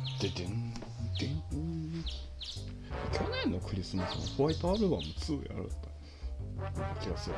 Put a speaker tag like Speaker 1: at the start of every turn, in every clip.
Speaker 1: ででんでん。去年のクリスマスのホワイトアルバム2やろった気がする。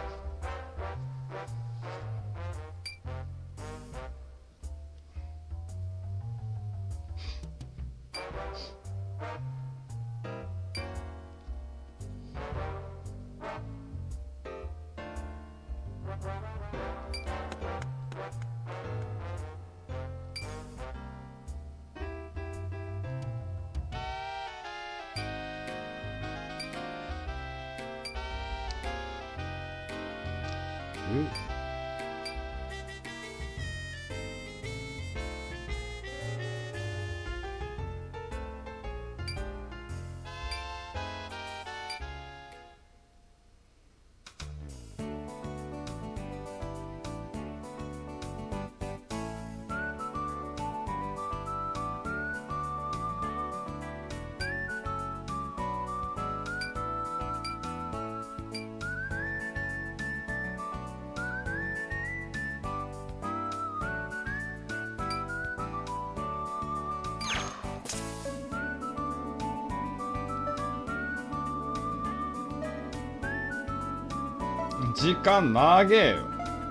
Speaker 1: 時間長えよ。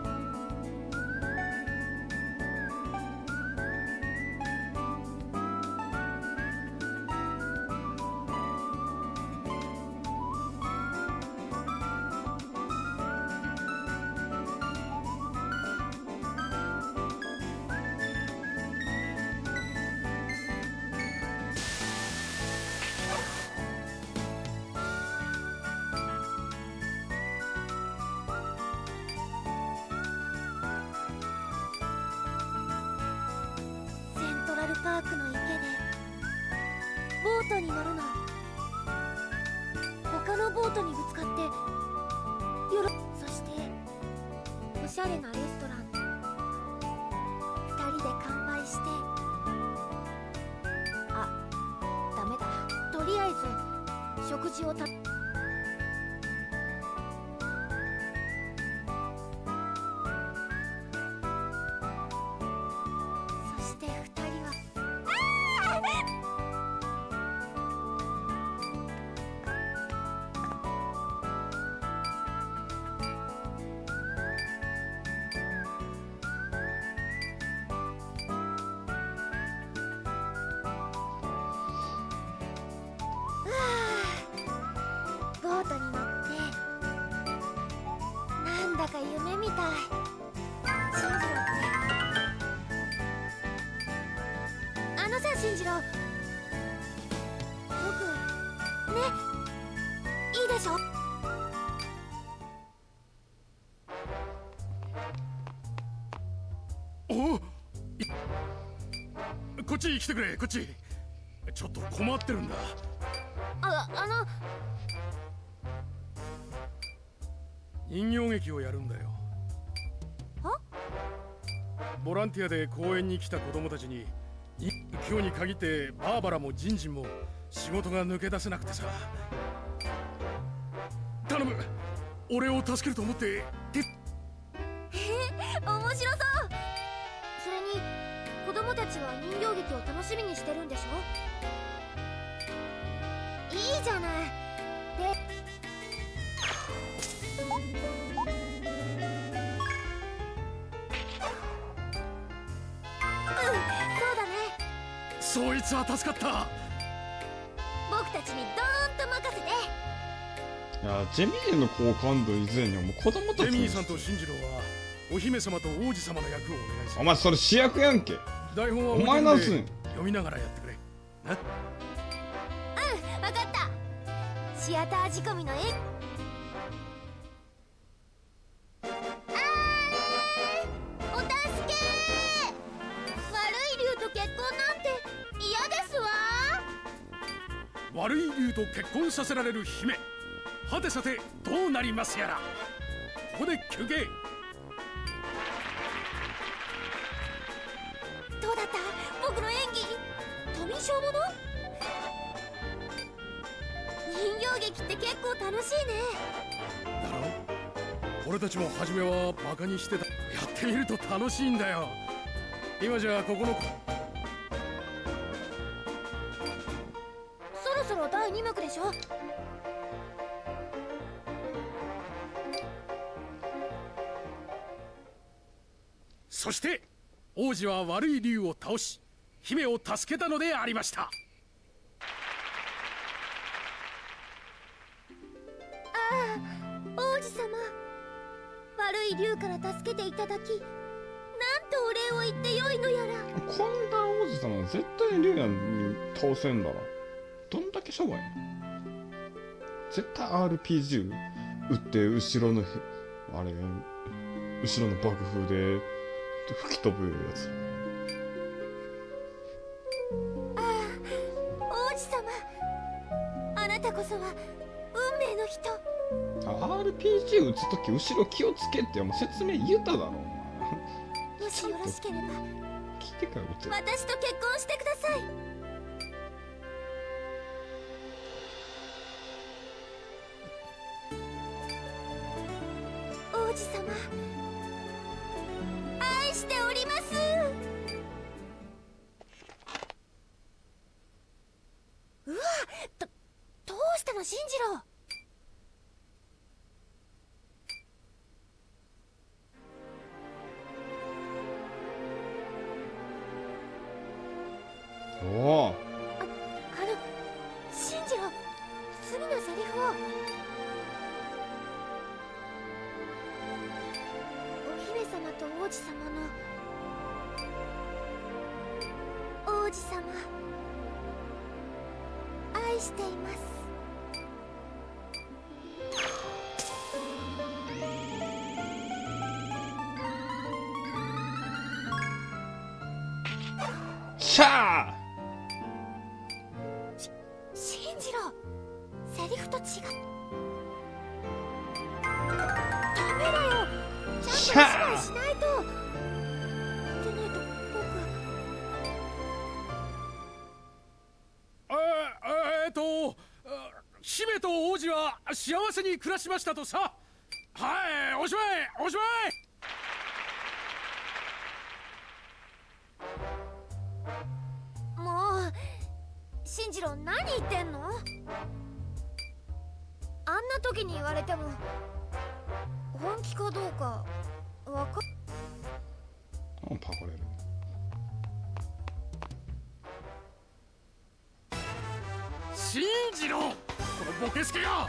Speaker 2: パークの池でボートに乗るの。他のボートにぶつかってそしておしゃれなレストラン2人で乾杯して、あ、ダメだ、とりあえず食事をそして2人はボートに乗ってなんだか夢みたい。進次郎ってあのさ、進次郎、僕ね、いいでしょ。
Speaker 3: おこっちに来てくれ、こっち。ちょっと困ってるんだ。人形劇をやるんだよ。
Speaker 2: は？
Speaker 3: ボランティアで公園に来た子供たちに今日に限ってバーバラもジンジンも仕事が抜け出せなくてさ。頼む、俺を助けると思って
Speaker 2: 面白そう。それに子供たちは人形劇を楽しみにしてるんでしょ。いいじゃない。でそうだね。
Speaker 3: そいつは助かった。
Speaker 2: 僕たちにドーンと任せて。
Speaker 1: いや、ジェミーの好感度以前にはもう子供たち。
Speaker 3: ジェミーさんと進次郎はお姫様と王子様の役をお願いする。
Speaker 1: お前それ主役やんけ。
Speaker 3: 台本は
Speaker 1: お前なんすん。
Speaker 3: 読みながらやってくれな。
Speaker 2: 分かった。シアター仕込みの絵。お助け。悪い竜と結婚なんて嫌ですわ。
Speaker 3: 悪い竜と結婚させられる姫、はてさてどうなりますやら。ここで休憩。
Speaker 2: どうだった、僕の演技。富小物。人形劇って結構楽しいね。
Speaker 3: だろ。俺たちも初めはバカにしてた。やってみると楽しいんだよ。今じゃここの
Speaker 2: 第2幕でしょ。
Speaker 3: そして王子は悪い竜を倒し姫を助けたのでありました。
Speaker 2: 王子様、悪い竜から助けていただき、なんとお礼を言ってよいのやら。
Speaker 1: こんな王子様絶対に竜やに倒せんだろ。どんだけしょぼいの。絶対 RPG 撃って後ろのあれ後ろの爆風で吹き飛ぶやつ。
Speaker 2: 王子様、あなたこそは運命の人。
Speaker 1: RPG 撃つとき後ろ気をつけってもう説明言っただろ。
Speaker 2: もしよろしければ
Speaker 1: 聞いてから撃て。
Speaker 2: 私と結婚してください。王子様、愛しております。うわ、どうしたの進次郎。
Speaker 1: おお、
Speaker 2: 進次郎、次のセリフを。お姫様と王子様の王子様、愛しています。
Speaker 1: シャー。
Speaker 2: 進次郎、セリフと違う。ダメだよ、ちゃんとお芝居しないと。でないと
Speaker 3: 僕姫と王子は幸せに暮らしましたとさ。はい、おしまいおしまい。
Speaker 2: もう進次郎、何言ってんの。あんな時に言われても本気かどうかわか
Speaker 1: パコれる。
Speaker 3: 進次郎、このボケスケが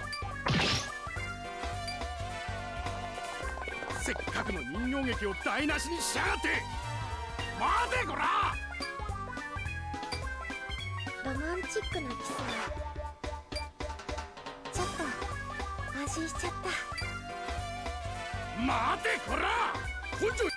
Speaker 3: せっかくの人形劇を台無しにしやがって。待てこら。
Speaker 2: ロマンチックなキスはちょっと安心しちゃった。
Speaker 3: 待てこら。根性